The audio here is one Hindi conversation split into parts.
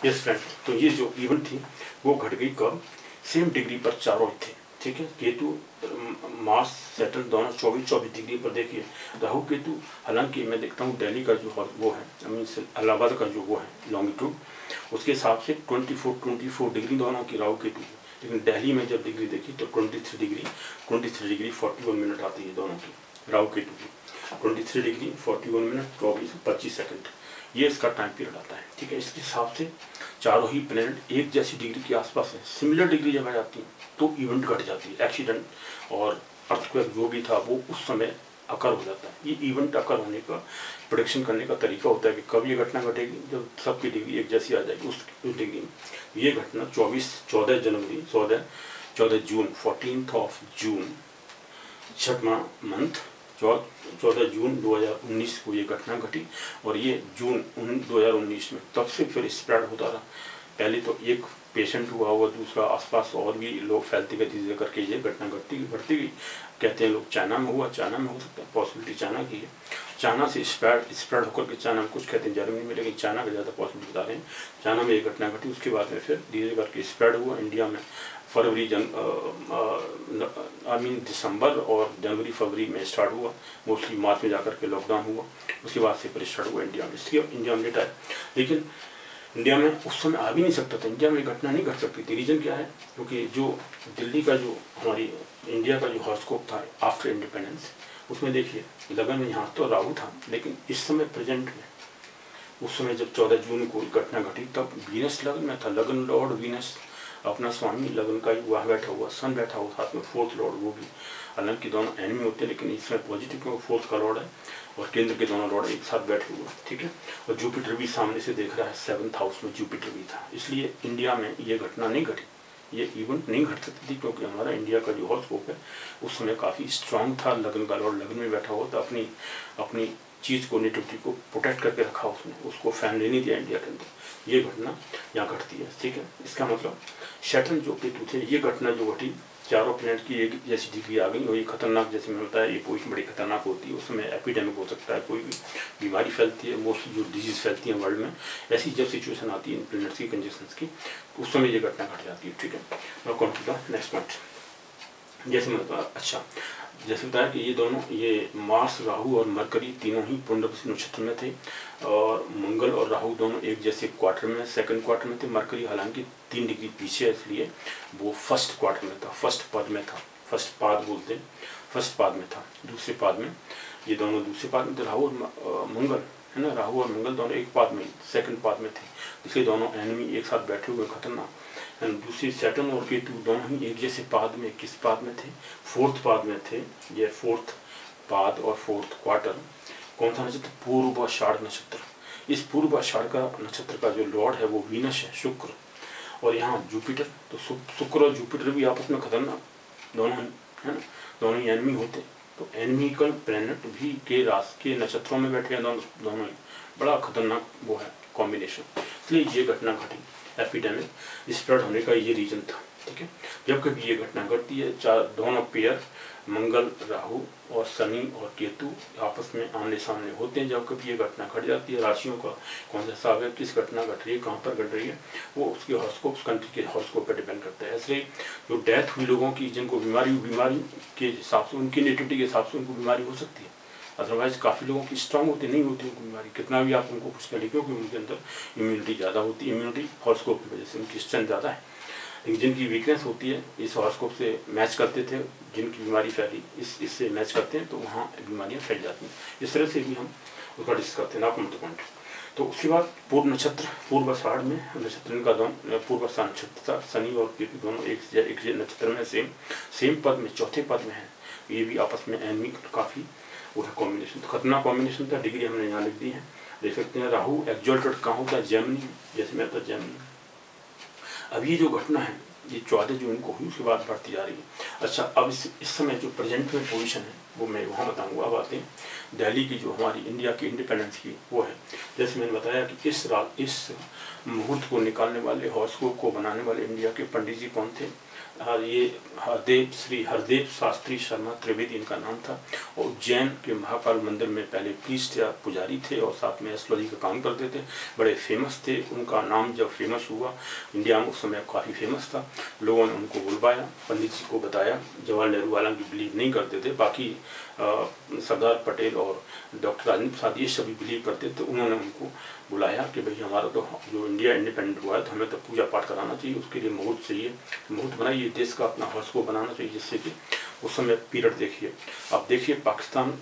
यस फ्रेंड, तो ये जो इवेंट थी वो घट गई कब? सेम डिग्री पर चारों थे, ठीक है। केतु मार्स सैटर्न दोनों 24 डिग्री पर। देखिए राहु केतु, हालांकि मैं देखता हूँ दिल्ली का जो वो है, आई मीन इलाहाबाद का जो वो है लॉन्गिट्यूड, उसके हिसाब से 24 डिग्री दोनों की राहु केतु, लेकिन दिल्ली में जब डिग्री देखी तो 23 डिग्री 41 मिनट आती है दोनों की राहु केतु की। 23 डिग्री 41 मिनट 25 सेकंड, ये इसका टाइम पीरियड आता है, ठीक है। इसके हिसाब से चारों ही प्लेनेट एक जैसी डिग्री के आसपास है। सिमिलर डिग्री जब आ जाती है तो इवेंट घट जाती है, एक्सीडेंट और अर्थक्वेक जो भी था वो उस समय अकर हो जाता है। ये इवेंट अकर होने का प्रोडिक्शन करने का तरीका होता है कि कब ये घटना घटेगी, जब सबकी डिग्री एक जैसी आ जाएगी उस डिग्री में। ये घटना 14 जून 14 जून छठवां मंथ 14 जून 2019 को ये घटना घटी, और ये जून 2019 में तब से फिर स्प्रेड होता रहा। पहले तो एक पेशेंट हुआ, दूसरा आसपास और भी लोग फैलती गई, धीरे करके ये घटना बढ़ती गई। कहते हैं लोग चाइना में हुआ, चाइना में हो सकता है, पॉसिबिलिटी चाइना की है। चाइना से स्प्रेड होकर के चाइना में, कुछ कहते हैं जर्मनी में, लेकिन चाइना का ज़्यादा पॉसिबिलिटी बता रहे हैं। चाइना में ये घटना घटी, उसके बाद में फिर धीरे करके स्प्रेड हुआ इंडिया में। फरवरी दिसंबर और फरवरी में स्टार्ट हुआ, मोस्टली मार्च में जाकर के लॉकडाउन हुआ, उसके बाद से फिर स्टार्ट हुआ इंडिया में। इसलिए इंडिया में लेट आया, लेकिन इंडिया में उस समय आ भी नहीं सकता था, इंडिया में घटना नहीं घट सकती थी। रीजन क्या है? क्योंकि जो दिल्ली का जो हमारी इंडिया का जो हॉरोस्कोप था आफ्टर इंडिपेंडेंस, उसमें देखिए लगन में यहाँ तो राहु था, लेकिन इस समय प्रेजेंट में उस समय जब 14 जून को घटना घटी तब वीनस लगन में था। लगन लॉर्ड वीनस अपना स्वामी लगन का ही वहाँ बैठा हुआ, सन बैठा हुआ साथ में, फोर्थ लॉर्ड वो भी, हालांकि दोनों एनिमी होते हैं लेकिन इसमें पॉजिटिव क्योंकि फोर्थ का लॉर्ड है, और केंद्र के दोनों लॉर्ड एक साथ बैठे हुए, ठीक है। और जुपिटर भी सामने से देख रहा है, 7th हाउस में जुपिटर भी था। इसलिए इंडिया में ये घटना नहीं घटी, ये इवेंट नहीं घट सकती थी, क्योंकि हमारा इंडिया का जो हॉरोस्कोप है उस समय काफ़ी स्ट्रांग था। लगन का लॉर्ड लगन में बैठा हुआ था, अपनी चीज़ को, नेटिविटी को प्रोटेक्ट करके रखा उसने, उसको फैमिली नहीं दिया इंडिया के अंदर। ये घटना यहाँ घटती है, ठीक है। इसका मतलब सैटर्न जो केतु थे, ये घटना जो घटी, चारों प्लैनेट की एक जैसी डिग्री आ गई, और ये खतरनाक, जैसे मैंने बताया, ये पोजीशन बड़ी खतरनाक होती है। उस समय एपिडेमिक हो सकता है, कोई भी बीमारी फैलती है, मोस्टली जो डिजीज फैलती है वर्ल्ड में, ऐसी जब सिचुएशन आती है इन प्लैनेट्स की कंजेशंस की, तो उस समय ये घटना घट जाती है, ठीक है। Now come to the next point. जैसे मैंने बताया, अच्छा जैसे बताया कि ये दोनों, ये मार्स, राहु और मरकरी तीनों ही पुनर्वसु नक्षत्र में थे, और मंगल और राहु दोनों एक जैसे क्वार्टर में, सेकंड क्वार्टर में थे। मरकरी हालांकि 3 डिग्री पीछे है, इसलिए वो फर्स्ट क्वार्टर में था, फर्स्ट पद में था, फर्स्ट पाद बोलते हैं, फर्स्ट पाद में था। दूसरे पाद में ये दोनों दूसरे पाद में थे, राहु और मंगल, है ना, राहु और मंगल दोनों एक पाद में, सेकंड पाद में थे, इसलिए दोनों एनिमी एक साथ बैठे हुए खतरनाक। दूसरी सैटर्न और केतु दोनों ही एक जैसे पाद में, किस पाद में थे? फोर्थ पाद में थे। ये फोर्थ पाद और फोर्थ क्वार्टर कौन सा नक्षत्र? पूर्वाषाढ़ नक्षत्र। इस पूर्वाषाढ़ का नक्षत्र का जो लॉर्ड है वो वीनस है, शुक्र, और यहाँ जुपिटर। तो शुक्र और जुपिटर भी आपस में खतरनाक दोनों ही, है ना, दोनों ही एनिमी होते। तो एनिमिकल प्लैनेट भी के राशि के नक्षत्रों में बैठे हैं दोनों ही, बड़ा खतरनाक वो है कॉम्बिनेशन। इसलिए ये घटना घटी, एपिडेमिक स्प्रेड होने का ये रीजन था, ठीक है। जब कभी ये घटना घटती है, दोनों पेयर मंगल, राहु और शनि और केतु आपस में आमने सामने होते हैं। जब कभी ये घटना घट जाती है, राशियों का कौन सा हिसाब है, किस घटना घट रही है, कहाँ पर घट रही है, वो उसके हॉरोस्कोप, कंट्री के हॉरोस्कोप पर डिपेंड करता है। ऐसे जो डेथ हुई लोगों की, जिनको बीमारी के हिसाब से, उनकी नेटिविटी के हिसाब से उनको बीमारी हो सकती है। अदरवाइज काफ़ी लोगों की स्ट्रांग होती नहीं होती उनको बीमारी, कितना भी आप उनको कुछ कर लीजिए, क्योंकि उनके अंदर इम्यूनिटी ज़्यादा होती है, इम्यूनिटी हॉरोस्कोप की वजह से उनकी स्ट्रेंथ ज़्यादा है। लेकिन जिनकी वीकनेस होती है, इस हॉरोस्कोप से मैच करते थे, जिनकी बीमारी फैली इससे मैच करते हैं, तो वहाँ बीमारियाँ फैल जाती हैं। इस तरह से भी हम उसका डिस्कस करते हैं, आपको पॉइंट। तो उसके बाद पूर्व नक्षत्र, पूर्वाषाढ़ में नक्षत्र का दोनों, पूर्वाषाढ़ नक्षत्र था, शनि और केतु दोनों एक नक्षत्र में सेम पद में, चौथे पद में है। ये भी आपस में एनिमी काफ़ी वो है कॉम्बिनेशन, तो खतरनाक कॉम्बिनेशन था। डिग्री हमने यहाँ लिख दी है, देख सकते हैं। राहु एक्सॉल्टेड कहाँ होता है? जेमिनी, जैसे मैं बताया जेमिनी। अब ये जो घटना है ये 14 जून को हुई, उसके बाद बढ़ती जा रही है। अच्छा, अब इस समय जो प्रेजेंट में पोजीशन है वो मैं वहाँ बताऊँगा। अब आते हैं दिल्ली की, जो हमारी इंडिया की इंडिपेंडेंस की वो है। जैसे मैंने बताया कि इस मुहूर्त को निकालने वाले, हॉरोस्कोप को बनाने वाले इंडिया के पंडित जी कौन थे? ये श्री हरदेव शास्त्री शर्मा त्रिवेदी इनका नाम था, और उज्जैन के महाकाल मंदिर में पहले प्रीस्ट या पुजारी थे और साथ में एस्ट्रोलॉजी का काम करते थे, बड़े फेमस थे। उनका नाम जब फेमस हुआ इंडिया में, उस समय काफ़ी फेमस था, लोगों ने उनको बुलवाया, पंडित जी को बताया। जवाहरलाल नेहरू हालांकि बिलीव नहीं करते थे, बाकी सरदार पटेल और डॉक्टर राजेंद्र प्रसाद ये सभी बिलीव करते थे। उन्होंने उनको बुलाया कि भाई हमारा तो जो इंडिया इंडिपेंडेंट हुआ है तो हमें तो पूजा पाठ कराना चाहिए, उसके लिए मुहूर्त चाहिए, मुहूर्त बनाइए, देश का अपना हॉर्सको बनाना चाहिए, जिससे कि उस समय पीरियड देखिए, आप देखिए पाकिस्तान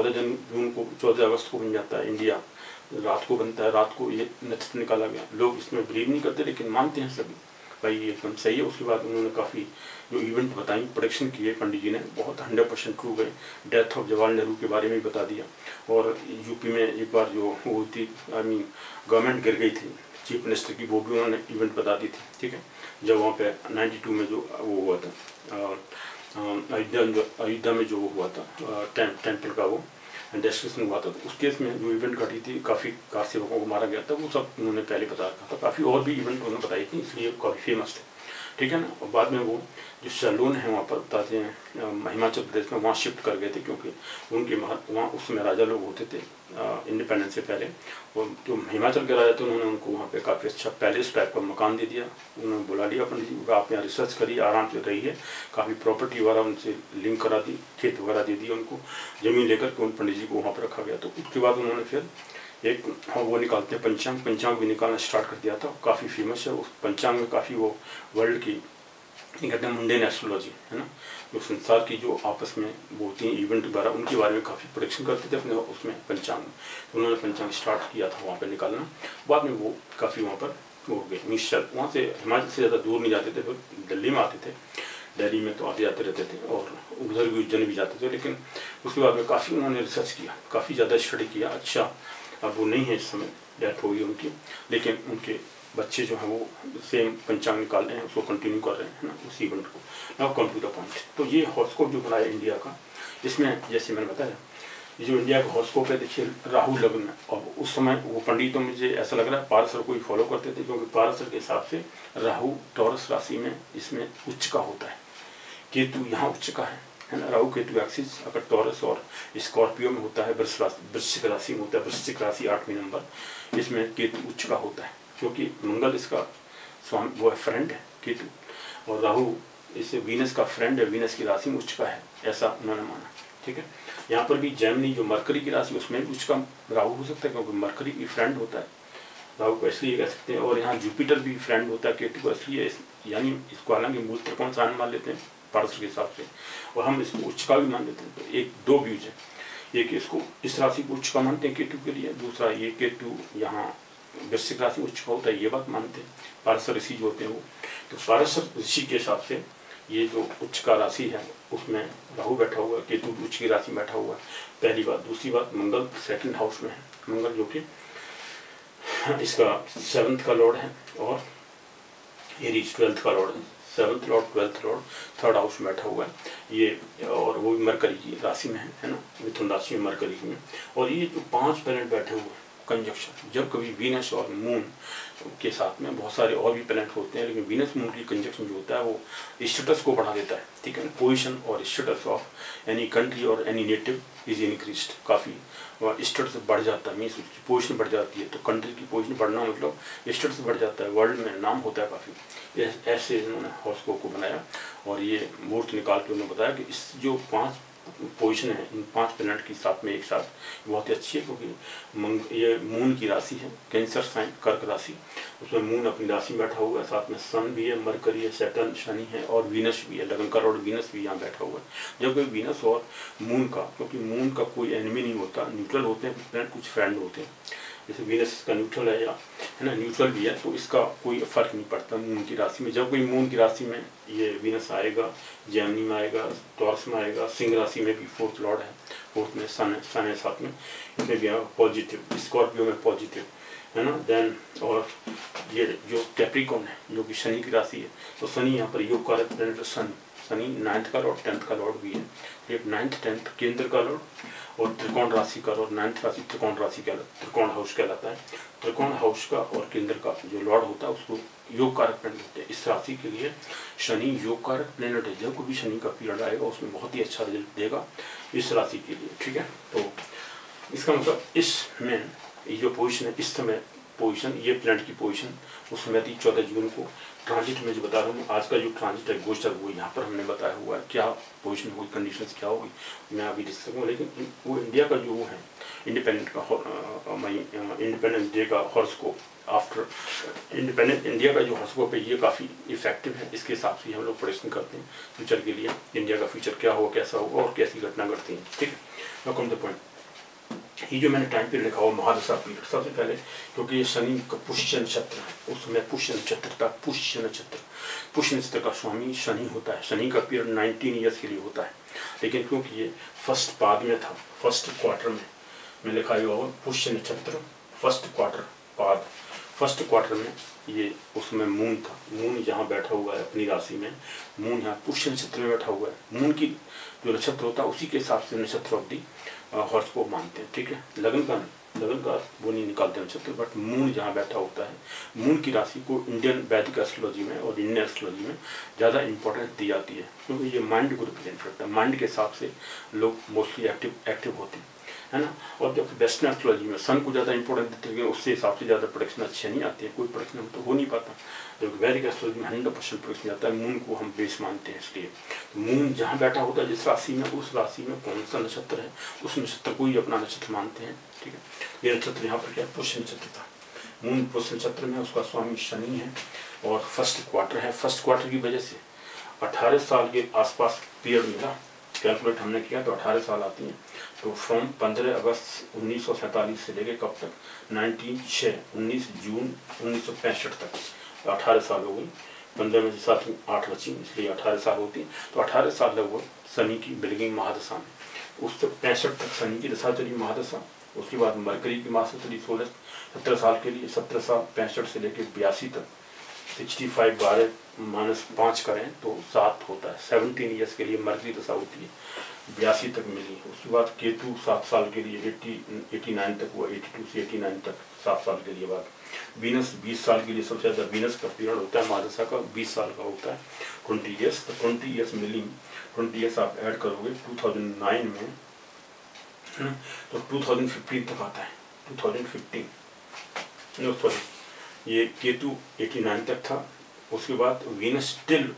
14 अगस्त को बन जाता है, इंडिया रात को बनता है, रात को ये नक्षत्र निकाला गया। लोग इसमें बिलीव नहीं करते लेकिन मानते हैं सभी, भाई ये एकदम सही है। उसके बाद उन्होंने काफ़ी जो इवेंट बताई, प्रोडिक्शन किए पंडित जी ने, बहुत 100% ट्रू गए। डेथ ऑफ जवाहरलाल नेहरू के बारे में भी बता दिया। और यूपी में एक बार जो वो थी, गवर्नमेंट गिर गई थी चीफ मिनिस्टर की, वो भी उन्होंने इवेंट बता दी थी, ठीक है। जब वहाँ पे 92 में जो वो हुआ था, अयोध्या में जो हुआ था टेम्पल का वो डिस्कशन हुआ था, तो उस केस में जो इवेंट घटी थी, काफ़ी कार सेवकों को मारा गया था, वो सब उन्होंने पहले बता रखा था। काफ़ी और भी इवेंट उन्होंने बताई थी, इसलिए काफ़ी फेमस थे, ठीक है ना। और बाद में वो जो सैलून है वहाँ पर बताते हैं हिमाचल प्रदेश में, वहाँ शिफ्ट कर गए थे, क्योंकि उनके वहाँ उस समय राजा लोग होते थे इंडिपेंडेंस से पहले। और जो हिमाचल के राजा थे उन्होंने उनको वहाँ पे काफ़ी अच्छा पैलेस टाइप का मकान दे दिया। उन्होंने बुला लिया पंडित जी को, आप यहाँ रिसर्च करिए, आराम से रहिए। काफ़ी प्रॉपर्टी वगैरह उनसे लिंक करा दी, खेत वगैरह दे दिया उनको, ज़मीन लेकर के उन पंडित जी को वहाँ पर रखा गया। तो उसके बाद उन्होंने फिर एक वो निकालते हैं पंचांग भी निकालना स्टार्ट कर दिया था, काफ़ी फेमस है। उस पंचांग में काफ़ी वो वर्ल्ड की कहते हैं मुंडेन एस्ट्रोलॉजी है ना, जो संसार की जो आपस में वो होती हैं इवेंट वगैरह, उनके बारे में काफ़ी प्रोडिक्शन करते थे अपने उसमें पंचांग में। तो उन्होंने पंचांग स्टार्ट किया था वहाँ पर निकालना। बाद में वो काफ़ी वहाँ पर वो हो गए मिक्सचर, वहाँ से हिमाचल से ज़्यादा दूर नहीं जाते थे, फिर दिल्ली में आते थे। दिल्ली में तो आते जाते रहते थे और उधर भी उज्जैन भी जाते थे। लेकिन उसके बाद में काफ़ी उन्होंने रिसर्च किया, काफ़ी ज़्यादा स्टडी किया। अच्छा, अब वो नहीं है इस समय, डेथ हो गई उनकी, लेकिन उनके बच्चे जो हैं वो सेम पंचांग निकाल रहे हैं, उसको कंटिन्यू कर रहे हैं ना, उस इवेंट को। Now come to the point. तो ये हॉरोस्कोप जो बनाया इंडिया का, इसमें जैसे मैंने बताया, ये जो इंडिया का हॉरोस्कोप है, देखिए राहु लग्न में। और उस समय वो पंडित, तो मुझे ऐसा लग रहा है पारसर को ही फॉलो करते थे, क्योंकि पारसर के हिसाब से राहु टॉरस राशि में इसमें उच्च का होता है, केतु यहाँ उच्च का है ना। राहु केतु एक्सिस अगर टॉरस और स्कॉर्पियो में होता है, वृश्चिक राशि में होता है, वृश्चिक राशि 8वें नंबर, इसमें केतु उच्च का होता है, क्योंकि मंगल इसका स्वामी वो है, फ्रेंड है केतु, और राहु इससे वीनस का फ्रेंड है, वीनस की राशि में उच्च का है, ऐसा उन्होंने माना, ठीक है। यहाँ पर भी जेमिनी जो मरकरी की राशि, उसमें भी उच्च का राहु हो सकता है, क्योंकि मरकरी भी फ्रेंड होता है राहु को, इसलिए कह सकते हैं। और यहाँ जुपिटर भी फ्रेंड होता है केतु को, इसलिए यानी इसको हालांकि मूल त्रिकोण साइन मान लेते हैं पारसर के हिसाब से, और हम इसको उच्च का भी मान लेते हैं। तो एक दो व्यूज है, एक इसको इस राशि को उच्च का मानते हैं केतु के लिए, दूसरा ये केतु यहाँ वृश्चिक राशि उच्च का होता है, ये बात मानते हैं पारसर ऋषि जो होते हैं वो। तो पारसर ऋषि के हिसाब से ये जो उच्च का राशि है उसमें राहु बैठा हुआ है, केतु उच्च की राशि में बैठा हुआ है, पहली बात। दूसरी बात, मंगल 2nd हाउस में है, मंगल जो कि इसका 7th का लॉर्ड है, और एरीज 12th का लॉर्ड है, 7th Lord 12th Lord 3rd house में बैठा हुआ है ये, और वो भी मरकरी की राशि में है ना, मिथुन राशि में मरकरी में। और ये जो 5 प्लैनेट बैठे हुए हैं कंजक्शन, जब कभी वीनस और मून के साथ में बहुत सारे और भी प्लैनेट होते हैं, लेकिन वीनस मून की कंजक्शन जो होता है वो स्टेटस को बढ़ा देता है, ठीक है ना। पोजीशन और स्टेटस ऑफ एनी कंट्री और एनी नेटिव इज इंक्रीज्ड, काफ़ी स्टेटस बढ़ जाता है, मीन्स उसकी पोजीशन बढ़ जाती है। तो कंट्री की पोजीशन बढ़ना मतलब स्टेटस बढ़ जाता है, वर्ल्ड में नाम होता है काफ़ी। ऐसे इन्होंने हॉरोस्कोप को बनाया, और ये मुहूर्त निकाल के उन्होंने बताया कि इस जो 5 पोजीशन है इन 5 प्लैनेट की साथ में एक साथ बहुत ही अच्छी है, क्योंकि ये मून की राशि है, कैंसर साइन कर्क राशि, उसमें मून अपनी राशि में बैठा हुआ है, साथ में सन भी है, मरकरी है, सैटर्न शनि है, और वीनस भी है, लगन का लॉर्ड वीनस भी यहाँ बैठा हुआ है। जब कोई वीनस और मून का, क्योंकि मून का कोई एनिमी नहीं होता, न्यूट्रल होते हैं प्लैनेट, कुछ फ्रेंड होते हैं, जैसे वीनस का न्यूट्रल है, या है ना, न्यूट्रल भी है, तो इसका कोई फर्क नहीं पड़ता मून की राशि में। जब कोई मून की राशि में ये वीनस आएगा, जेमिनी में आएगा, टॉरस में आएगा, सिंह राशि में भी 4th लॉर्ड है, 4th में सन है साथ में, इसमें भी पॉजिटिव, स्कॉर्पियो में पॉजिटिव है ना। देन और ये जो कैप्रिकॉर्न है जो कि शनि की राशि है, तो शनि यहाँ पर योग कारक प्लैनेट सन शनि 9th का लॉर्ड 10th का लॉर्ड भी है। एक 9th 10th केंद्र का लॉर्ड और त्रिकोण राशि का लॉर्ड। 9th राशि त्रिकोण राशि का त्रिकोण हाउस कहलाता है। त्रिकोण हाउस का और केंद्र का जो लॉर्ड होता है उसको योग कारक प्लेनेट होते हैं। इस राशि के लिए शनि योग कारक प्लेनेट है। जब भी शनि का पीरियड आएगा उसमें बहुत ही अच्छा रिजल्ट देगा इस राशि के लिए, ठीक है। तो इसका मतलब इसमें जो पोजीशन है, इस समय पोजीशन, ये प्लेनेट की पोजीशन उस समय थी 14 जून को। ट्रांजिट में जो बता रहा हूँ आज का जो ट्रांजिट है गोचर, वो यहाँ पर हमने बताया हुआ है। क्या पोजीशन होगी, कंडीशंस क्या होगी, मैं अभी डिस्कस करूँगा। लेकिन वो इंडिया का जो वो है इंडिपेंडेंट का इंडिपेंडेंस डे का हॉरोस्कोप, आफ्टर इंडिपेंडेंट इंडिया का जो हॉरोस्कोप है ये काफ़ी इफेक्टिव है। इसके हिसाब से हम लोग प्रेडिक्शन करते हैं फ्यूचर के लिए, इंडिया का फ्यूचर क्या होगा, कैसा होगा और कैसी घटना घटती है, ठीक है। Now come the point. ये जो मैंने टाइम पीरियड लिखा हुआ महादशा पीरियड, सबसे पहले क्योंकि ये शनि का पुष्य नक्षत्र है, उस समय पुष्य नक्षत्र था। पुष्य नक्षत्र का स्वामी शनि होता है। शनि का पीरियड 19 ईयर्स के लिए होता है, लेकिन क्योंकि ये फर्स्ट पाद में था, फर्स्ट क्वार्टर में लिखा हुआ पुष्य नक्षत्र फर्स्ट क्वार्टर पाद, फर्स्ट क्वार्टर में ये उसमें मून था। मून यहाँ बैठा हुआ है अपनी राशि में, मून यहाँ पुष्य नक्षत्र में बैठा हुआ है। मून की जो नक्षत्र होता है उसी के हिसाब से नक्षत्र अवधि हॉरोस्कोप मानते हैं, ठीक है। लगन का वो नहीं निकालते नक्षत्र, बट मून जहाँ बैठा होता है, मून की राशि को इंडियन वैदिक एस्ट्रोलॉजी में और इंडियन एस्ट्रोलॉजी में ज़्यादा इंपॉर्टेंस दी जाती है, क्योंकि ये माइंड को रिप्रेजेंट करता है। माइंड के हिसाब से लोग मोस्टली एक्टिव होते हैं, है ना। और जब वेस्टर्न एस्ट्रोलॉजी में सन को ज़्यादा इंपॉर्टेंस देते हैं, उससे हिसाब से ज़्यादा प्रोडक्शन अच्छे नहीं आती है, कोई प्रोडक्शन तो हो नहीं पाता। जबकि वैदिक एस्ट्रोलॉजी में 100% प्रोडक्शन आता है। मून को हम बेस मानते हैं, इसलिए मून जहाँ बैठा होता है जिस राशि में, उस राशि में कौन सा नक्षत्र है उस नक्षत्र को ही अपना नक्षत्र मानते हैं, ठीक है। ये नक्षत्र यहाँ पर क्या पुष्य नक्षत्र था। मून पुष्य नक्षत्र में, उसका स्वामी शनि है और फर्स्ट क्वार्टर है। फर्स्ट क्वार्टर की वजह से 18 साल के आसपास पीरियड मिला, कैलकुलेट हमने किया तो 18 साल आती हैं। तो फ्रॉम 15 अगस्त 1947 से लेके कब तक 19 जून 1965 तक 18 साल हो गई। 15 में से 7 8 बची, इसलिए 18 साल होती हैं। तो 18 साल लगभग शनि की बिगिनिंग महादशा में, उससे 65 तक शनि की दशा चली महादशा। उसके बाद मरकरी की महादशा चली 17 साल के लिए। 17 साल 65 से लेकर 82 तक, 65 12 -5 करें तो 7 होता है। 17 ईयर्स के लिए मरकरी दशा होती है, 82 तक मिली। उसके बाद केतु 7 साल के लिए 89 तक हुआ, 82 से 89 तक 7 साल के लिए बाद। वीनस 20 साल के लिए, सबसे ज़्यादा वीनस का पीरियड होता है महादशा का, 20 साल का होता है, 20 ईयर्स। तो 20 ईयर्स मिली, 20 ईयर्स आप ऐड करोगे 2009 में, तो 2015 तक आता है। 2015 सॉरी, ये केतु 89 तक था। उसके बाद वीनस टिल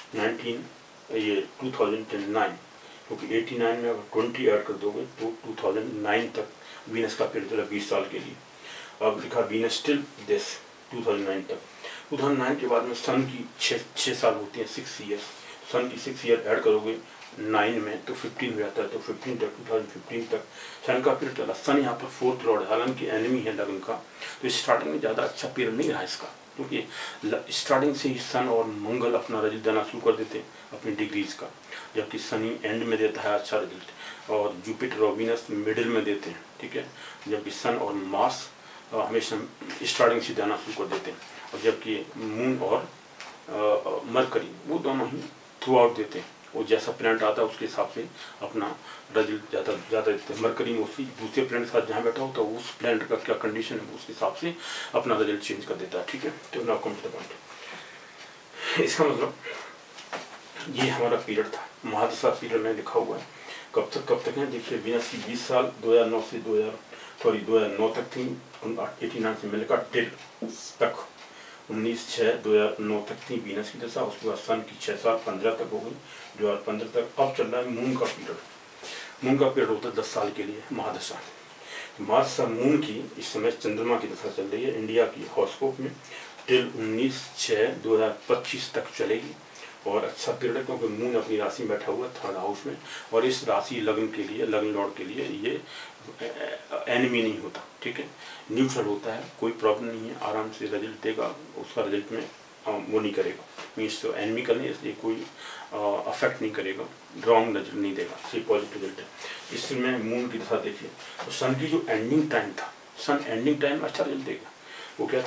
2009, क्योंकि 89 में अगर 20 ऐड कर दोगे तो 2009 तक वीनस का पीरियड चला 20 साल के लिए। अब लिखा वीनस टिल दिस 2009 तक। 2009 के बाद में सन की 6 साल होती हैं, 6 ईयर्स। सन की 6 ईयर ऐड करोगे 9 में तो 15 हो जाता है। तो 15 तक 2015 तक सन का पीरियड चला। सन यहाँ पर 4th लॉर्ड, हालांकि एनिमी है लगन का, तो स्टार्टिंग में ज़्यादा अच्छा पीरियड नहीं रहा इसका, क्योंकि स्टार्टिंग से ही सन और मंगल अपना रिजल्ट देना शुरू कर देते हैं अपनी डिग्रीज का, जबकि शनि एंड में देता है अच्छा रिजल्ट, और जुपिटर और वीनस मिडिल में देते हैं, ठीक है। जबकि सन और मार्स हमेशा स्टार्टिंग से देना शुरू कर देते हैं, और जबकि मून और मरकरी वो दोनों ही थ्रू आउट देते हैं। वो जैसा प्लैनेट आता है उसके हिसाब से अपना रिजल्ट ज़्यादा देते हैं। मरकरी मोस्टली दूसरे प्लैनेट के साथ जहाँ बैठा होता है उस प्लैनेट का क्या कंडीशन है उसके हिसाब से अपना रिजल्ट चेंज कर देता है, ठीक है। तो now come to the point. इसका मतलब ये हमारा पीरियड था, महादशा पीरियड में लिखा हुआ है। कब तक है देखिए, वीनस की 20 साल 2009 से 2009 तक थी, 89 से मिलकर टिल तक 19/6/2009 तक थी वीनस की दशा। उसके बाद सन की 6 साल 15 तक हो गई, 2015 तक। अब चल रहा है मून का पीरियड। मून का पीरियड होता है 10 साल के लिए महादशा। महादशा मून की इस समय चंद्रमा की दशा चल रही है इंडिया की हॉरोस्कोप में, टिल 19/6/2025 तक चलेगी। और अच्छा पीरियड है क्योंकि मून अपनी राशि में बैठा हुआ है 3rd हाउस में, और इस राशि लगन के लिए, लगन लॉर्ड के लिए ये एनिमी नहीं होता, ठीक है, न्यूट्रल होता है, कोई प्रॉब्लम नहीं है, आराम से रिजल्ट देगा। उसका रिजल्ट में वो नहीं करेगा, मीन्स तो एनिमी करनी है इसलिए कोई अफेक्ट नहीं करेगा, रॉन्ग रिजल्ट नहीं देगा, सही पॉजिटिव रिजल्ट है। इसमें मून की दशा देखिए, तो सन की जो एंडिंग टाइम था, सन एंडिंग टाइम अच्छा रिजल्ट देगा। वो क्या था,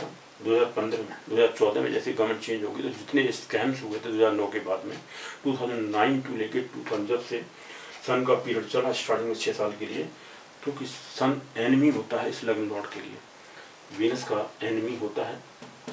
2015 में, 2014 में जैसे गवर्नमेंट चेंज होगी तो जितने स्कैम्स हुए थे 2009 के बाद में, 2009 टू लेके 2000 जब से सन का पीरियड चला स्टार्टिंग में 6 साल के लिए, क्योंकि सन एनिमी होता है इस लग्न लॉर्ड के लिए, वीनस का एनिमी होता है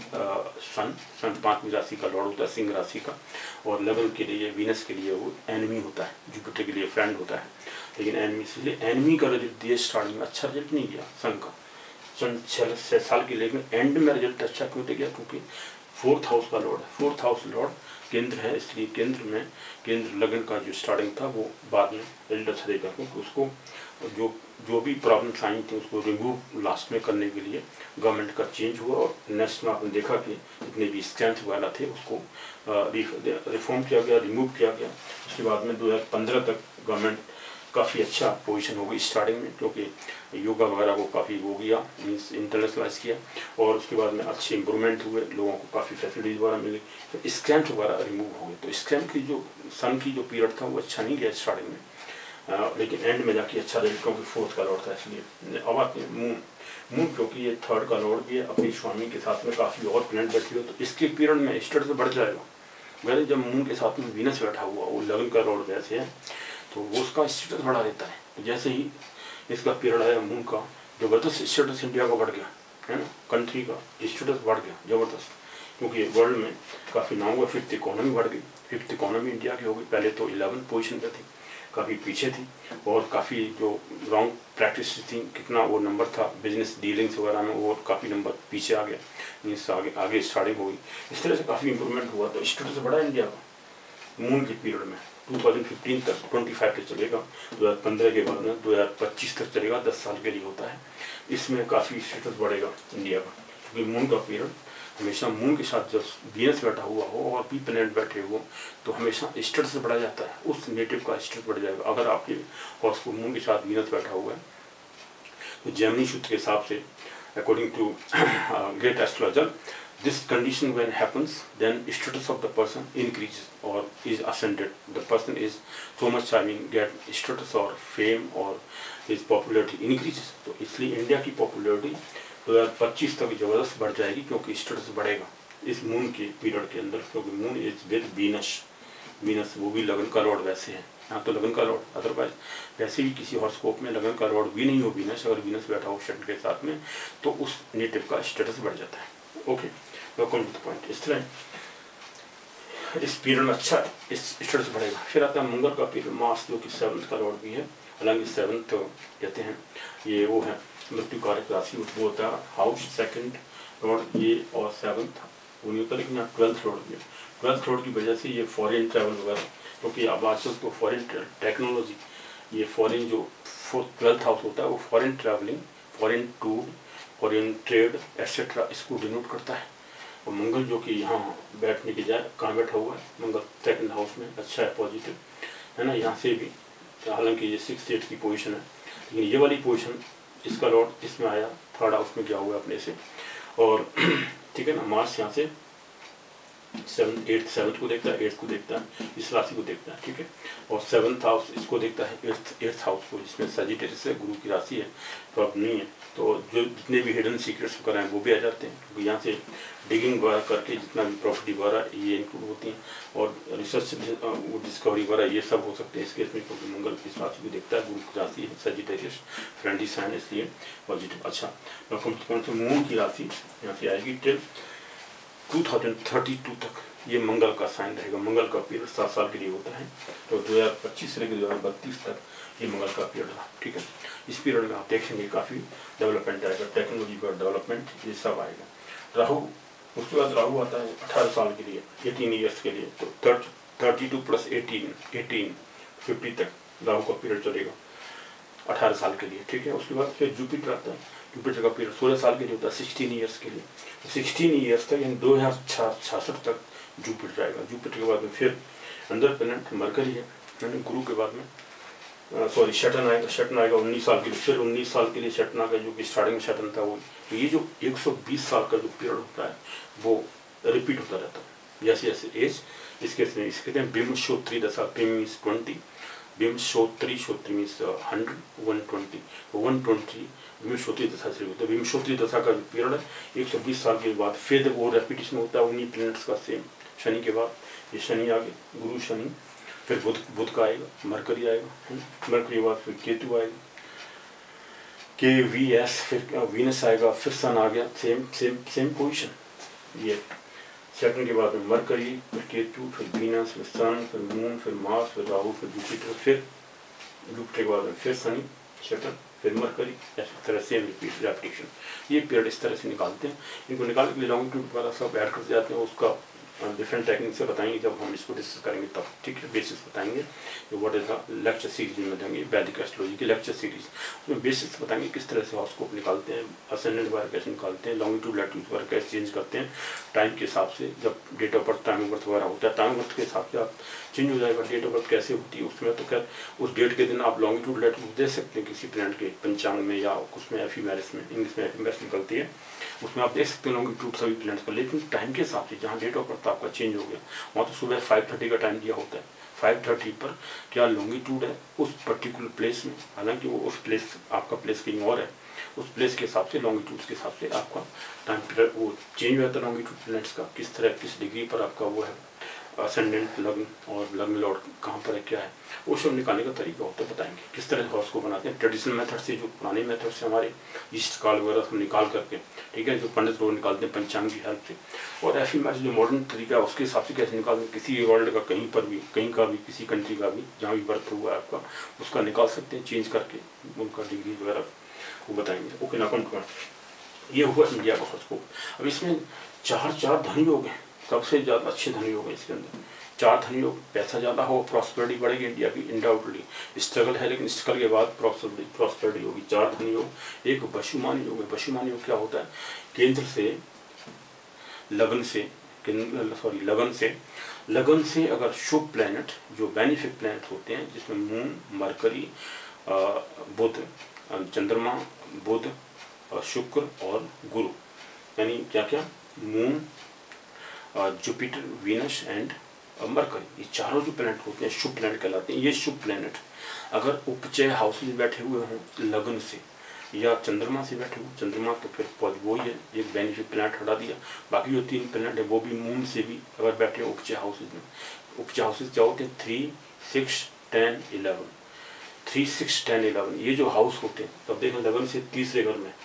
सन 5वीं राशि का लॉर्ड होता है सिंह राशि का, और लगन के लिए वीनस के लिए वो एनिमी होता है, जुपिटर के लिए फ्रेंड होता है, लेकिन एनिमी, इसलिए एनिमी का रिजल्ट दिया स्टार्टिंग में, अच्छा रिजल्ट नहीं दिया सन का, सन 6 साल के, लेकिन एंड में रिजल्ट अच्छा क्यों दे गया, क्योंकि 4th हाउस का लॉर्ड है, 4th हाउस लॉर्ड केंद्र है, इसलिए केंद्र लगन का जो स्टार्टिंग था वो बाद में रिजल्ट अच्छा देगा, क्योंकि उसको जो भी प्रॉब्लम्स आई थी उसको रिमूव लास्ट में करने के लिए गवर्नमेंट का चेंज हुआ, और नेक्स्ट में आपने देखा कि जितने भी स्कैम्स वगैरह थे उसको रिफॉर्म किया गया, रिमूव किया गया। उसके बाद में 2015 तक गवर्नमेंट काफ़ी अच्छा पोजीशन हो गई स्टार्टिंग में, क्योंकि योगा वगैरह को काफ़ी हो गया, मीन्स इंटरनेशनलाइज किया, और उसके बाद में अच्छे इंप्रूवमेंट हुए, लोगों को काफ़ी फैसिलिटीज वगैरह मिली, तो स्कैम्स वगैरह रिमूव हो गए। तो स्कैम की जो सन की जो पीरियड था वो अच्छा नहीं गया स्टार्टिंग में, लेकिन एंड में जाके अच्छा रहेगा, क्योंकि 4th का लॉर्ड था इसलिए। अब आते हैं मून, क्योंकि ये 3rd का लॉर्ड भी है, अपनी स्वामी के साथ में काफ़ी और प्लैनेट बैठी हो, तो इसके पीरियड में स्टेटस बढ़ जाएगा। वैसे जब मून के साथ में वीनस बैठा हुआ, वो लगन का लॉर्ड वैसे है, तो वो उसका स्टेटस बढ़ा देता है। तो जैसे ही इसका पीरियड आया मून का, जबरदस्त स्टेटस इंडिया का बढ़ गया, है ना, कंट्री का स्टेटस बढ़ गया जबरदस्त, क्योंकि वर्ल्ड में काफ़ी नाम हुआ, 5th इकोनॉमी बढ़ गई, 5th इकोनॉमी इंडिया की हो गई, पहले तो 11th पोजीशन पे थी, काफ़ी पीछे थी, और काफ़ी जो रॉन्ग प्रैक्टिस थी, कितना वो नंबर था बिजनेस डीलिंग्स वगैरह में, वो काफ़ी नंबर पीछे आ गया, मीन्स आगे स्टार्टिंग हो गई, इस तरह से काफ़ी इंप्रूवमेंट हुआ। तो स्टेटस बढ़ा इंडिया का मून के पीरियड में, 2015 तक 25 तक चलेगा, 2015 के बाद में 2025 तक चलेगा, 10 साल के लिए होता है, इसमें काफ़ी स्टेटस बढ़ेगा इंडिया का, क्योंकि मून का पीरियड हमेशा मून के साथ जब वीनस बैठा हुआ हो और भी प्लैनेट बैठे हो तो हमेशा स्टेटस बढ़ा जाता है, उस नेटिव का स्टेटस बढ़ जाएगा। अगर आपके हाउस को मून के साथ वीनस बैठा हुआ है तो जेमिनी सूत्र के हिसाब से, according to great astrologer, this condition when happens, then status of the person increases or is ascended. The person is so much, get status or fame or his popularity increases. तो इसलिए इंडिया की पॉपुलरिटी 2025 तक जबरदस्त बढ़ जाएगी, क्योंकि स्टेटस बढ़ेगा इस मून के पीरियड के अंदर, क्योंकि मून इज विद वीनस वो भी लगन का लॉर्ड वैसे है, यहाँ तो लगन का लॉर्ड, अदरवाइज वैसे भी किसी हॉरोस्कोप में लगन का लॉर्ड भी नहीं हो वीनस, अगर वीनस बैठा हो शट के साथ में तो उस नेटिव का स्टेटस बढ़ जाता है। ओके, पॉइंट इस तरह इस पीरियड में अच्छा इस स्टेटस बढ़ेगा। फिर आता है मंगल का पीरियड, मास, जो कि 7th का लॉर्ड भी है, हालांकि 7th कहते हैं ये वो है मृत्यु कारक राशि, वो होता है हाउस 2nd लॉर्ड ये, और 7th वो नहीं होता, लेकिन यहाँ 12th लॉर्ड भी है। 12th लॉर्ड की वजह से ये फॉरेन ट्रैवल वगैरह, क्योंकि अब आजकल तो फॉरेन टेक्नोलॉजी, ये फॉरेन जो 12th हाउस होता है वो foreign travelling, foreign tour, foreign trade etcetera इसको डिनोट करता है। और मंगल जो कि यहाँ बैठने की जाए कहाँ बैठा हुआ है, मंगल 2nd हाउस में, अच्छा है, पॉजिटिव है ना, यहाँ से भी, हालांकि ये 6th 8th की पोजीशन है, लेकिन ये वाली पोजीशन इसका लॉर्ड इसमें आया 3rd हाउस में गया हुआ है अपने से, और ठीक है ना, मार्च यहाँ से 7th को देखता है, 8th को देखता है, इस राशि को देखता है, ठीक है, और 7th हाउस इसको देखता है, 8th हाउस को, जिसमें सजिटेरियस है, गुरु की राशि है, तो अब नहीं है, तो जो जितने भी हिडन सीक्रेट्स वगैरह हैं वो भी आ जाते हैं, क्योंकि यहाँ से डिगिंग वगैरह करके जितना भी प्रॉपर्टी वगैरह ये इंक्लूड होती हैं, और रिसर्च डिस्कवरी वगैरह ये सब हो सकते हैं इस केस में, क्योंकि मंगल इस राशि को देखता है, गुरु की राशि है, सजिटेरियस फ्रेंडली साइन, इसलिए पॉजिटिव। अच्छा, कौन से मून की राशि यहाँ से आएगी टिल 2032 तक, ये मंगल का साइन रहेगा। मंगल का पीरियड 7 साल के लिए होता है, तो 2025 से लेकर 2032 तक ये मंगल का पीरियड रहा, ठीक है। इस पीरियड में आप देखेंगे काफ़ी डेवलपमेंट आएगा, टेक्नोलॉजी का डेवलपमेंट, ये सब आएगा। राहु, उसके बाद राहु आता है 18 साल के लिए, 18 ईयर्स के लिए, तो 32 + 18 50 तक राहु का पीरियड चलेगा 18 साल के लिए, ठीक है। उसके बाद फिर जुपिटर आता है, जुपिटर का पीरियड 16 साल के लिए होता है, 16 ईयर्स के लिए, 16 ईयर्स तक, यानी 2066 तक जुपिटर आएगा। जुपिटर के बाद में फिर अंदर प्लैनेट मरकरी है, यानी गुरु के बाद में शटन आएगा 19 साल के लिए, फिर 19 साल के लिए शटन आ गया, जो कि स्टार्टिंग में शटन था वो। तो ये जो 120 साल का जो पीरियड होता है वो रिपीट होता रहता है जैसे जैसे एज। इसके कहते हैं बिम्बश्रोत्री दशा, बिम्ब मीन्स 20, बिम्बश्रोत्री, श्रोत्री मीन्स 100, 120, 120 विंशोत्तरी दशा से होता है। विंशोत्तरी दशा का जो पीरियड है 120 साल के बाद फिर वो रेपिटेशन होता है उन्हीं प्लैनेट्स का सेम। शनि के बाद ये शनि आगे, गुरु शनि, फिर बुध का आएगा, मरकरी आएगा, मरकरी के बाद फिर केतु आएगा, KVS, फिर वीनस आएगा, फिर सन आ गया, सेम पोजिशन। ये सैटर्न के बाद में मरकरी, फिर केतु, फिर वीनस, फिर सन, फिर मून, फिर मार्स, फिर राहु, फिर जुपिटर, फिर जुपिटर के बाद में फिर शनि, सैटर्न, फिर मरकरी, इस तरह से रिपीट रेपिटेशन। ये पीरियड इस तरह से निकालते हैं। इनको निकालने के लिए लॉन्गिट्यूड वगैरह सब ऐड करते जाते हैं, उसका डिफरेंट टेक्निक से बताएंगे जब हम इसको डिस्कस करेंगे तब, ठीक है। बेसिस बताएंगे तो what is the lecture series में देंगे, वैदिक एस्ट्रोलॉजी की लेक्चर सीरीज, उसमें बेसिस बताएंगे किस तरह से हॉरोस्कोप निकालते हैं, असेंडेंट वगैरह कैसे निकालते हैं, लॉन्गिट्यूड लैटिट्यूड वगैरह कैसे चेंज करते हैं टाइम के हिसाब से। जब date of birth, time of birth वगैरह होता है, टाइम ऑफ बर्थ के हिसाब से आप चेंज हो जाएगा। डेट ऑफ बर्थ कैसे होती है उसमें तो खैर उस डेट के दिन आप लॉन्गिट्यूड लैटिट्यूड दे सकते हैं किसी प्लैनेट के पंचांग में या उसमें एफिमेरिस में, इंग्लिश में एफिमेरिस निकलती है, उसमें आप देख सकते हैं लॉन्गिट्यूड सभी प्लैनेट्स का। लेकिन टाइम के हिसाब से जहाँ डेट ऑफ बर्थ आपका चेंज हो गया वहाँ तो सुबह 5:30 का टाइम दिया होता है, 5:30 पर क्या लॉन्गिट्यूड है उस पर्टिकुलर प्लेस में, हालांकि वो उस प्लेस, आपका प्लेस कहीं और है, उस प्लेस के हिसाब से लॉन्गिट्यूड के हिसाब से आपका टाइम पीरियड वो चेंज हो जाता है। लॉन्गिट्यूड प्लैनेट्स का किस तरह, किस डिग्री पर आपका वो है असेंडेंट लग्न, और लग्न लॉर्ड कहाँ पर है, क्या है, वो सब निकालने का तरीका होता है, बताएंगे किस तरह हॉरोस्कोप बनाते हैं ट्रेडिशनल मेथड से, जो पुराने मेथड से हमारे ईस्ट काल वगैरह सब निकाल करके, ठीक है, जो पंडित लोग निकालते हैं पंचांग की हेल्प से, और एफिमेरिस जो मॉडर्न तरीका है उसके हिसाब से कैसे निकालते हैं, किसी वर्ल्ड का कहीं पर भी, कहीं का भी, किसी कंट्री का भी जहाँ भी बर्थ हुआ है आपका, उसका निकाल सकते हैं चेंज करके, उनका डिग्री वगैरह वो बताएंगे। ओके ना, कम ये हुआ इंडिया का हॉरोस्कोप। अब इसमें चार धनी योग हैं, सबसे ज़्यादा अच्छे धनी योग हैं इसके अंदर। 4 धनी योग, पैसा ज़्यादा हो, प्रॉस्पेरिटी बढ़ेगी इंडिया की अनडाउटली। स्ट्रगल है लेकिन स्ट्रगल के बाद प्रॉस्पेरिटी होगी। 4 धनी योग। एक वशुमान योग है। वशुमान योग क्या होता है, केंद्र से लगन से अगर शुभ प्लैनेट, जो बेनिफिक प्लैनेट होते हैं, जिसमें मून, मरकरी, बुध, चंद्रमा, बुध, शुक्र और गुरु, यानी क्या क्या, moon, Jupiter, Venus and Mercury, ये चारों जो प्लैनेट होते हैं शुभ प्लैनेट कहलाते हैं। ये शुभ प्लैनेट अगर उपचय हाउस में बैठे हुए हों लगन से, या चंद्रमा से बैठे हुए, चंद्रमा तो फिर वो ही है, एक बेनिफिक प्लैनेट हटा दिया, बाकी जो 3 प्लैनेट है वो भी मून से भी अगर बैठे उपचय हाउसेज में। उपचय हाउसेज क्या होते हैं, 3, 6, 10, 11, 3, 6, 10, 11, ये जो हाउस होते हैं। तब देखें लगन से तीसरे घर में,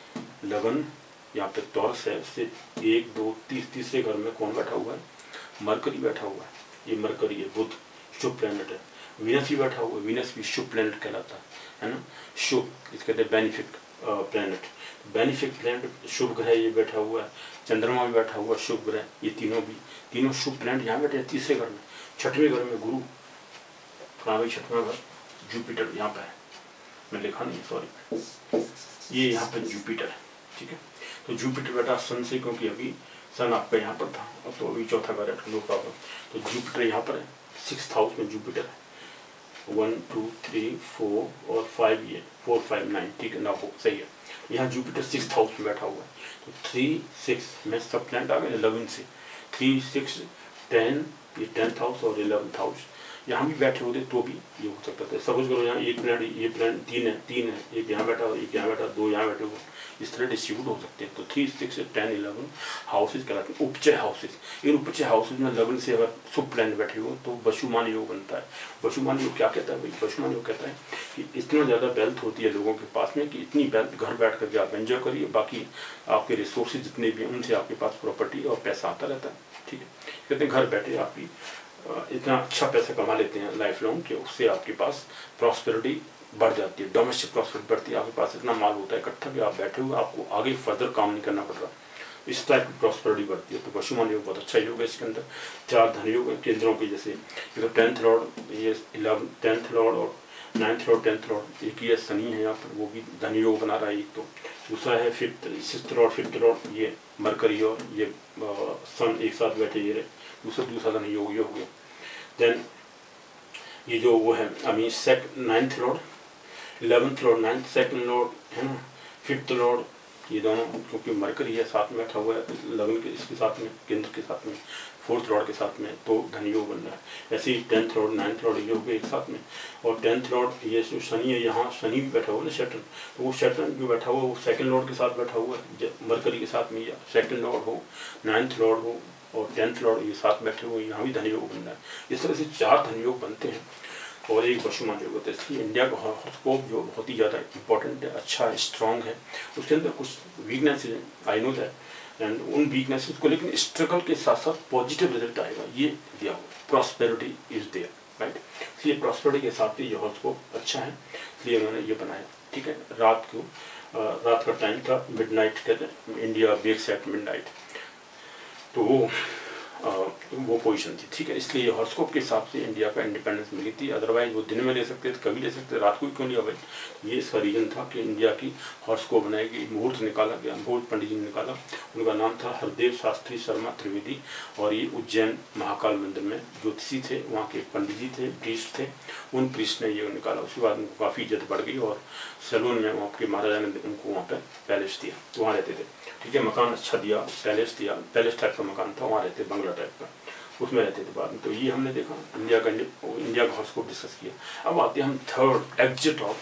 लगन यहाँ पे टॉरस है, उससे 1, 2, तीसरे घर में कौन बैठा हुआ है, मरकरी बैठा हुआ है। ये मरकरी है, बुध शुभ प्लैनेट है। वीनस भी बैठा हुआ है, वीनस भी शुभ प्लैनेट कहलाता है ना, शुभ, इसके कहते हैं बेनिफिक प्लैनेट। बेनिफिक प्लैनेट शुभ ग्रह ये बैठा हुआ है। चंद्रमा भी बैठा हुआ है शुभ ग्रह। ये तीनों शुभ प्लैनेट यहाँ बैठे हैं तीसरे घर में। 6वें घर में गुरु, कहाँ भाई 6वां घर, जुपिटर यहाँ पे है, मैं लिखा नहीं, सॉरी, ये यहाँ पे जुपिटर है, ठीक है। तो जुपिटर बैठा सन से, क्योंकि अभी सन आपका यहाँ पर था, अब तो अभी चौथा घर है, नो प्रॉब्लम। तो जुपिटर यहाँ पर है, 6th हाउस में जुपिटर है। 1, 2, 3, 4 और 5, ये 4, 5, 9, ठीक है ना, हो सही है। यहाँ जुपिटर 6th हाउस में बैठा हुआ है। तो 3, 6 में सब प्लैनेट आ गए 11 से, 3, 6, 10, ये 10th हाउस और 11th हाउस यहाँ भी बैठे होते तो भी ये हो सकता था। सपोज करो यहाँ एक प्लैनेट, ये प्लैनेट 3 है, एक यहाँ बैठा, एक यहाँ बैठा, 2 यहाँ बैठे हुए, इस तरह डिस्ट्रीब्यूट हो सकते हैं। तो 3, 6, 10, 11 हाउसेज कहलाते हैं उपचय हाउसेज। इन उपचय हाउसेज में लगन से अगर शुभ प्लैनेट बैठे हो तो वशुमान योग बनता है। वशुमान योग क्या कहता है भाई, वशुमान योग कहता है कि इतना ज़्यादा वेल्थ होती है लोगों के पास में कि इतनी वेल्थ घर बैठ करके आप एंजॉय करिए, बाकी आपके रिसोर्सेज जितने भी हैं उनसे आपके पास प्रॉपर्टी और पैसा आता रहता है, ठीक है। कहते हैं घर बैठे आप भी इतना अच्छा पैसा कमा लेते हैं लाइफ लॉन्ग कि उससे आपके पास प्रॉस्पेरिटी बढ़ जाती है, डोमेस्टिक प्रॉस्पेरिटी बढ़ती है, आपके पास इतना माल होता है इकट्ठा कि आप बैठे हुए, आपको आगे फर्दर काम नहीं करना पड़ रहा, इस टाइप की प्रॉस्पेरिटी बढ़ती है। तो वशुमान योग बहुत अच्छा योग है। इसके अंदर 4 धन योग है केंद्रों के, जैसे 10th लॉर्ड, ये 10th लॉर्ड और 9th लॉर्ड, 10th लॉर्ड, एक ही शनि है यहाँ पर, वो भी धन योग बना रहा है एक। तो दूसरा है 6th लॉर्ड, 5th लॉर्ड, ये मरकरी और ये सन एक साथ बैठे, ये दूसरा धन योग ये हो गया। देन ये जो वो है अभी 9th Lord, 11th Lord, 9th, 2nd Lord है ना, 5th लॉर्ड, ये दोनों, क्योंकि मरकरी है साथ में बैठा हुआ है लग्न के इसके साथ में, केंद्र के साथ में, 4th लॉर्ड के साथ में, तो धन योग बन रहा है। ऐसे ही 10th लॉर्ड 9th लॉर्ड ये हो गए एक साथ में, और 10th लॉर्ड ये जो शनि है, यहाँ शनि भी बैठा हुआ है ना सैटर्न, तो वो सैटर्न जो बैठा हुआ है वो 2nd लॉर्ड के साथ बैठा हुआ है मरकरी के साथ में, या 2nd लॉर्ड हो, 9th लॉर्ड हो और 10th लॉर्ड ये साथ बैठे हुए, यहाँ भी धन योग बन रहा है। इस तरह से 4 धन योग बनते हैं और एक वशुमान योग होता है। इसलिए इंडिया का हॉरोस्कोप जो बहुत ही ज़्यादा इंपॉर्टेंट है, अच्छा है, स्ट्रॉन्ग है। उसके अंदर कुछ वीकनेस है, आई नो दैट, एंड उन वीकनेसेस को, लेकिन स्ट्रगल के साथ साथ पॉजिटिव रिजल्ट आएगा, ये दिया हुआ, प्रॉस्पेरिटी इज देयर, राइट। इसलिए प्रॉस्पेरिटी के हिसाब से ये हॉरोस्कोप अच्छा है, इसलिए मैंने ये बनाया, ठीक है। रात का टाइम था मिडनाइट, कहते हैं इंडिया बेक्स एट मिडनाइट, तो वो पोजीशन थी, ठीक है। इसलिए हॉरोस्कोप के हिसाब से इंडिया का इंडिपेंडेंस मिली थी, अदरवाइज वो दिन में ले सकते थे, कभी ले सकते, रात को क्यों लिया भाई। ये इसका रीजन था कि इंडिया की हॉरोस्कोप बनाई गई, मुहूर्त निकाला गया, मुहूर्त पंडित जी ने निकाला, उनका नाम था हरदेव शास्त्री शर्मा त्रिवेदी, और ये उज्जैन महाकाल मंदिर में ज्योतिषी थे, वहाँ के पंडित जी थे, प्रीस्ट थे, उन प्रीस्ट ने ये निकाला। उसके बाद उनको काफ़ी इज्जत बढ़ गई और सैलून में वहाँ के महाराजा ने उनको वहाँ पर पैलेस दिया, तो वहाँ रहते थे, ठीक है। मकान अच्छा दिया, पैलेस दिया, पैलेस टाइप का मकान था, वहाँ रहते, बंगला टाइप का, उसमें रहते थे बाद में। तो ये हमने देखा इंडिया का हॉरोस्कोप डिस्कस किया। अब आते हैं हम third, exit of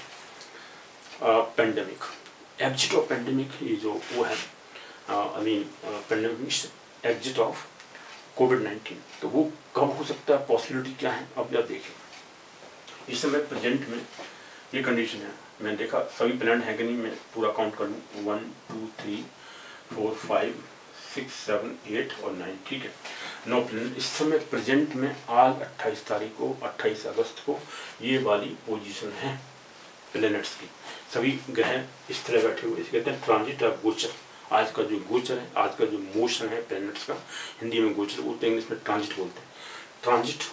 pandemic. Exit of pandemic, ये जो वो है I mean pandemic, exit of कोविड-19, तो वो कब हो सकता है, पॉसिबिलिटी क्या है। अब आप देखिए, इस समय प्रेजेंट में ये कंडीशन है, मैंने देखा सभी प्लैनेट है कि नहीं, मैं पूरा काउंट कर लूँ, 1 2 3 4 5 6 7 8 और 9, ठीक है, 9 प्लैनेट इस समय प्रेजेंट में। आज 28 तारीख को, 28 अगस्त को ये वाली पोजीशन है प्लैनेट्स की, सभी ग्रह इस तरह बैठे हुए, इसे कहते हैं ट्रांजिट ऑफ गोचर। आज का जो गोचर है, आज का जो मोशन है प्लैनेट्स का, हिंदी में गोचर बोलते हैं, इंग्लिश में ट्रांजिट बोलते हैं। Transit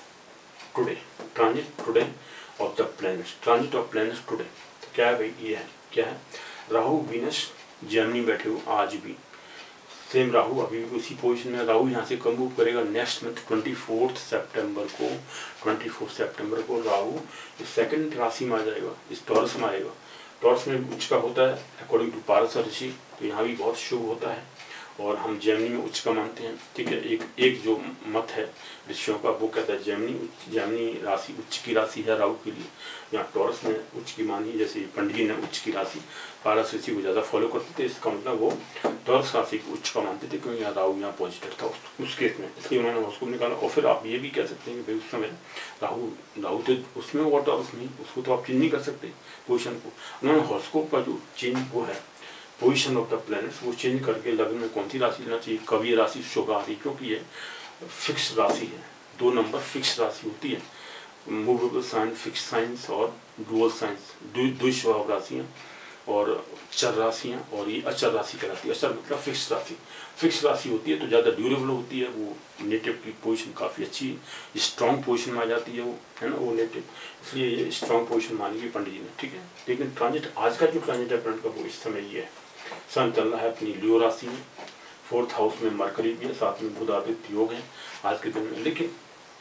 today of the planets, transit of planets today, तो क्या है भाई, ये है क्या है, राहु वीनस जेमिनी बैठे हुए आज भी, सेम राहु अभी भी उसी पोजीशन में। राहु यहाँ से कब मूव करेगा, नेक्स्ट मंथ 24 सितंबर को राहु इस 2nd राशि में आ जाएगा, इस टॉरस में आएगा। टॉरस में उच्च का होता है अकॉर्डिंग टू पारस ऋषि, तो यहाँ भी बहुत शुभ होता है, और हम जेमिनी में उच्च का मानते हैं, ठीक है। एक जो मत है ऋषियों का, वो कहता है जेमिनी राशि उच्च की राशि है राहु के लिए। यहाँ टॉरस में उच्च की मानी, जैसे पंडित जी ने उच्च की राशि पारस ऋषि को ज़्यादा फॉलो करते थे, इसका मतलब वो टॉरस राशि को उच्च का मानते थे, क्योंकि यहाँ राहु यहाँ पॉजिटिव था उस केस में, इसलिए उन्होंने उसको निकाला। और फिर आप ये भी कह सकते हैं कि भाई उस समय राहु तो उसमें हुआ टॉरस में, उसको तो आप चेंज नहीं कर सकते पोजिशन को। उन्होंने हॉरोस्कोप का जो चेंज वो है पोजीशन ऑफ द प्लैनेट्स, वो चेंज करके लग्न में कौन सी राशि लेना चाहिए, कवि राशि, शुभ राशि, क्योंकि ये फिक्स राशि है, 2 नंबर फिक्स राशि होती है, मूवेबल साइन, फिक्स साइंस और डुअल साइंस, द्विस्वभाव राशियाँ और चर राशियाँ, और ये अचर राशि कहलाती है। अचर मतलब फिक्स राशि होती है, तो ज़्यादा ड्यूरेबल होती है, वो नेटिव की पोजीशन काफ़ी अच्छी स्ट्रॉन्ग पोजीशन में आ जाती है, वो है ना, वो नेटिव, इसलिए ये स्ट्रॉन्ग पोजीशन मानी गई पंडित जी ने, ठीक है। लेकिन ट्रांजिट, आज का जो ट्रांजिट है प्लैनेट का, वो इस समय ये है, सन चल रहा है अपनी लियो राशि में, 4th हाउस में मरकरी भी है, साथ में बुध आदित्य योग है आज के दिन में। लेकिन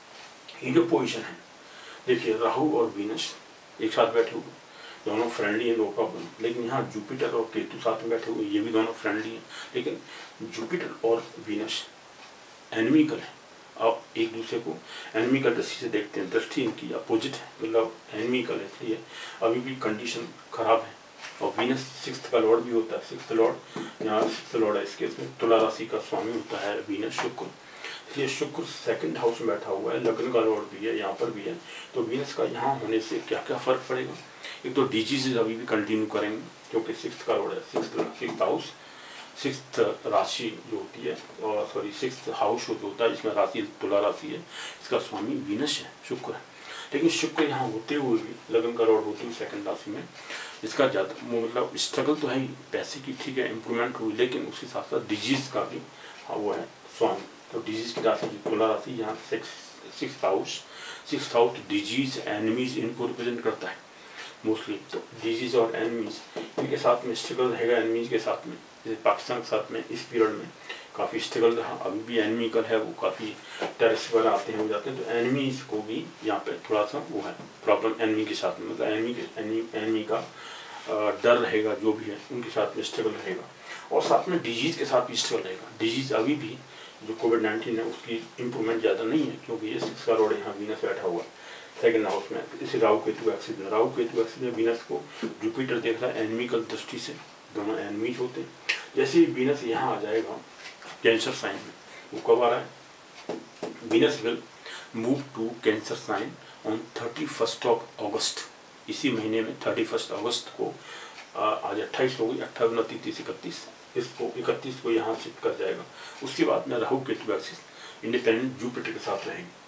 ये जो पोजीशन है, देखिए राहु और वीनस एक साथ बैठे हुए, दोनों फ्रेंडली है, नो प्रॉब्लम। लेकिन यहाँ जुपिटर और केतु साथ में बैठे हुए, ये भी दोनों फ्रेंडली हैं, लेकिन जुपिटर और वीनस एनिमिकल है। अब एक दूसरे को एनिमिकल दृष्टि से देखते हैं, दृष्टि इनकी अपोजिट है, मतलब एनिमिकल है, इसलिए अभी भी कंडीशन खराब है। और वीनस 6th का लॉर्ड भी होता है, 6th लॉर्ड यहाँ 6th लॉर्ड है, इसके इसमें तुला राशि का स्वामी होता है वीनस, शुक्र, इसलिए शुक्र 2nd हाउस में बैठा हुआ है, लग्न का लॉर्ड भी है, यहाँ पर भी है। तो वीनस का यहाँ होने से क्या क्या फर्क पड़ेगा, एक तो डिजीज अभी भी कंटिन्यू करेंगे, क्योंकि 6th का लॉर्ड है, 6th हाउस, 6th राशि जो होती है, और सॉरी 6th हाउस जो होता है, इसमें राशि तुला राशि है, इसका स्वामी वीनस है, शुक्र है। लेकिन शुक्र यहाँ होते हुए भी, लगन का लॉर्ड होते हुए 2nd राशि में, इसका ज़्यादा मतलब स्ट्रगल तो है ही, पैसे की ठीक है इम्प्रूवमेंट हुई, लेकिन उसके साथ साथ डिजीज का भी वो है स्वामी। तो डिजीज की राशि जो तुला राशि, यहाँ 6th हाउस डिजीज एनिमीज इनको रिप्रेजेंट करता है मोस्टली। तो डिजीज और एनिमीज इनके साथ में स्ट्रगल रहेगा, एनिमीज के साथ में, जैसे पाकिस्तान के साथ में इस पीरियड में काफ़ी स्ट्रगल रहा, अभी भी एनिमिकल है, वो काफ़ी टेररिस्ट वगैरह आते हैं, हो जाते हैं, तो एनिमीज को भी यहाँ पे थोड़ा सा वो है प्रॉब्लम एनिमी के साथ में, मतलब एनिमी का डर रहेगा, जो भी है उनके साथ में स्ट्रगल रहेगा, और साथ में डिजीज़ के साथ भी स्ट्रगल रहेगा। डिजीज़ अभी भी जो कोविड-19 है उसकी इम्प्रूवमेंट ज़्यादा नहीं है, क्योंकि ये 6 करोड़ यहाँ वीनस बैठा हुआ सेकंड हाउस में। इसे राहु केतु एक्सिस में वीनस को जुपिटर देख रहा है एनिमिकल दृष्टि से, दोनों एनिमीज होते हैं। जैसे ही वीनस यहाँ आ जाएगा कैंसर साइन में, वो कब आ रहा है, Venus will move to cancer sign on 31 अगस्त, इसी महीने में 31 अगस्त को। आज 28 हो गई, 28, 29, 30, 31, इसको 31 को यहाँ शिफ्ट कर जाएगा। उसके बाद में Rahu Ketu axis independent Jupiter के साथ रहेंगे।